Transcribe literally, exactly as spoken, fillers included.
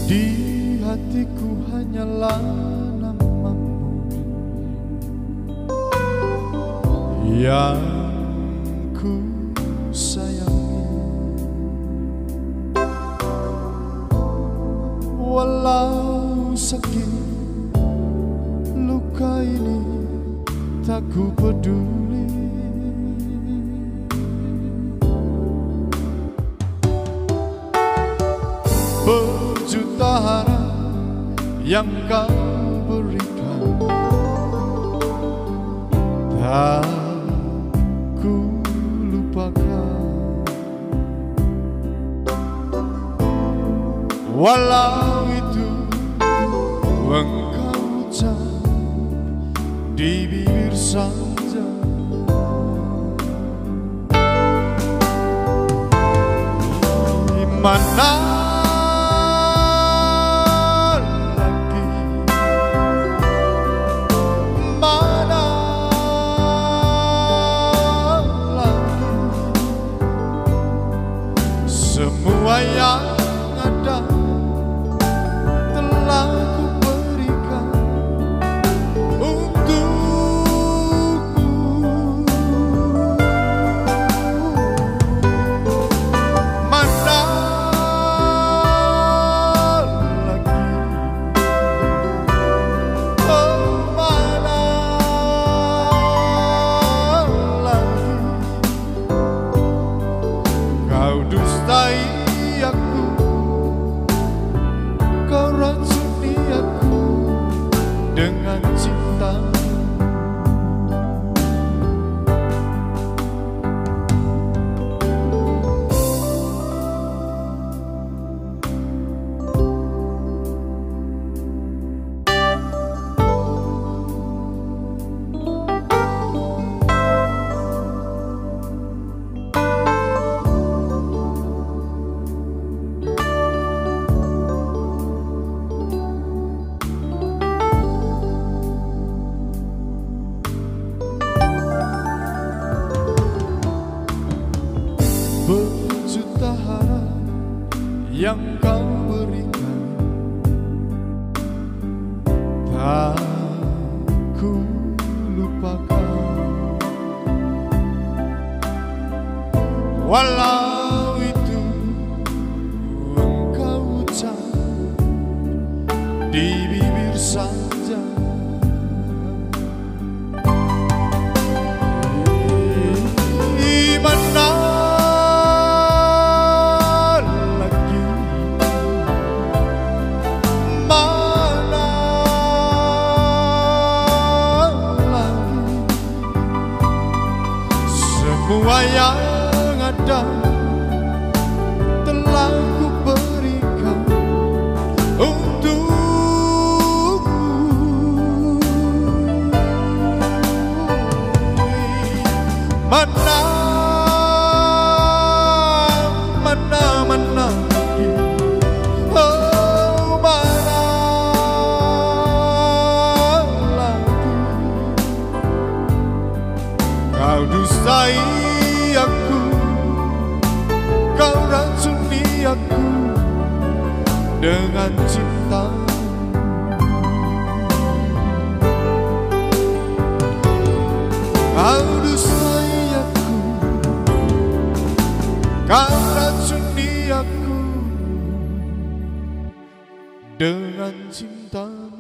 Di hatiku hanyalah namamu yang ku sayangi. Walau sakit luka ini tak ku peduli. Berjuta harap yang kau berikan tak ku lupakan. Walau itu engkau ucap di bibir saja, mana lagi, mana lagi semua yang ada telah ku berikan untukmu. Mana lagi, oh mana lagi kau dustai aku, kau racuni aku dengan cinta. Berjuta harap yang kau berikan tak ku lupakan. Walau itu engkau ucap di bibir saja, mana lagi, mana lagi semua yang ada telah ku berikan untukmu. Mana mana mana lagi, oh mana lagi kau dustai aku, kau racuni aku dengan cinta. Kau dustai aku, kau racuni aku dengan cintamu.